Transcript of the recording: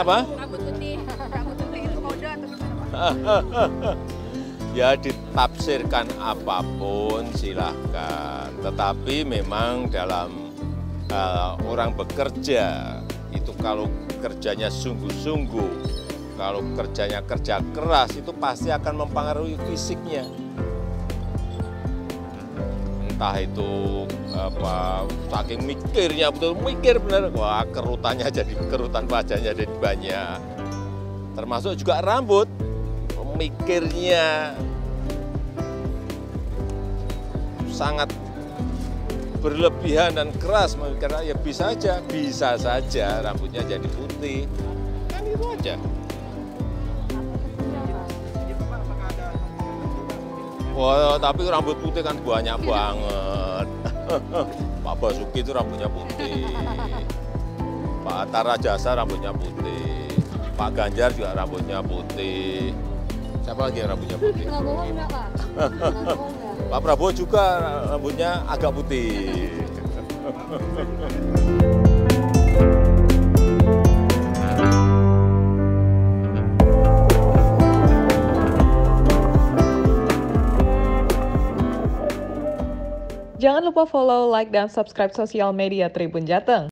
Kenapa? Rambut putih itu kode atau gimana, Pak? Ya ditafsirkan apapun silahkan. Tetapi memang dalam orang bekerja, itu kalau kerjanya sungguh-sungguh, kalau kerjanya kerja keras, itu pasti akan mempengaruhi fisiknya. Entah itu saking mikirnya, betul mikir benar, wah kerutannya jadi kerutan, wajahnya jadi banyak. Termasuk juga rambut, mikirnya sangat berlebihan dan keras, karena ya bisa saja rambutnya jadi putih, kan itu aja. Wah, tapi rambut putih kan banyak banget. Pak Basuki itu rambutnya putih, Pak Hatta Rajasa rambutnya putih, Pak Ganjar juga rambutnya putih. Siapa lagi yang rambutnya putih? Nggak bohong nggak, Pak? Nggak bohong nggak? Pak Prabowo juga rambutnya agak putih. Jangan lupa follow, like, dan subscribe sosial media Tribun Jateng.